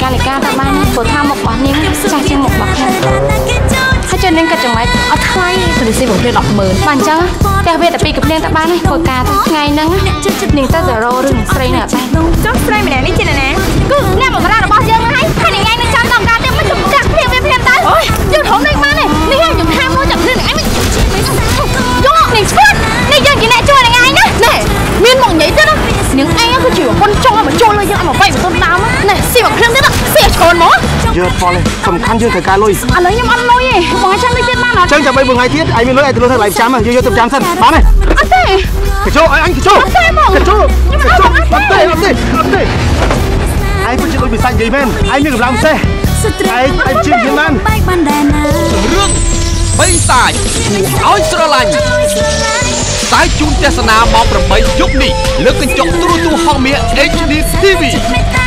ការលេខាទៅបានព្រោះថាមុខរបស់នាងចាស់ជាងមុខរបស់ខ្ញុំហើយចុះនាងក៏ចង់ឲ្យអត់ថ្លៃទៅស៊ីបំភ្លៀង 100000 បាទអញ្ចឹងផ្ទះវាតែពីកំភ្លៀងទៅបានធ្វើការទៅថ្ងៃហ្នឹងនាងទៅរោរឿងស្រីនៅអត់ដែរចុះស្រីម្នាក់នេះជាណាគឺអ្នកបម្រើរបស់យើងហ្នឹងហើយនាងឯងនឹងចាំដល់ការទៀតមិនជំចាក់ភ្លៀងវាភ្លៀងទៅអូយយើងរំលែងបានទេនេះខ្ញុំថាមកចាំភ្លៀងឯងយកនេះស្គាល់នេះយើងជាអ្នកជួយនាងឯងណាណែមានមកនិយាយទៅណានាងឯងគឺជាប្រពន្ធចង់ឲ្យមកចូលលើយើងឲ្យមកវាយបន្ទន់ដើមណែស៊ីមកភ្លៀងទៀតស៊ីឲ្យឆ្កូនមកយើងផលទេសំខាន់យើងត្រូវការលុយឥឡូវខ្ញុំអត់លុយទេបងចាំនេះទៀតបានអត់ចឹងចាំ3 4ថ្ងៃទៀតឯងមានលុយឯងទៅលុយថ្លៃប្រចាំយើងយកទៅប្រចាំសិនបានទេអត់ទេកញ្ចោអញកញ្ចោអត់ទេមកកញ្ចោអត់ទេឯងពិតជាដូចវិសាច់និយាយមែនឯងមានកម្លាំងផ្សេងឯងជិះយ៉ាងណារឿងបីសាយគួរឲ្យស្រឡាញ់ស្ដាយជូនទស្សនាម៉ោង 8 យប់នេះលើកកញ្ចក់ទូរទស្សន៍ហង្សមាស HD TV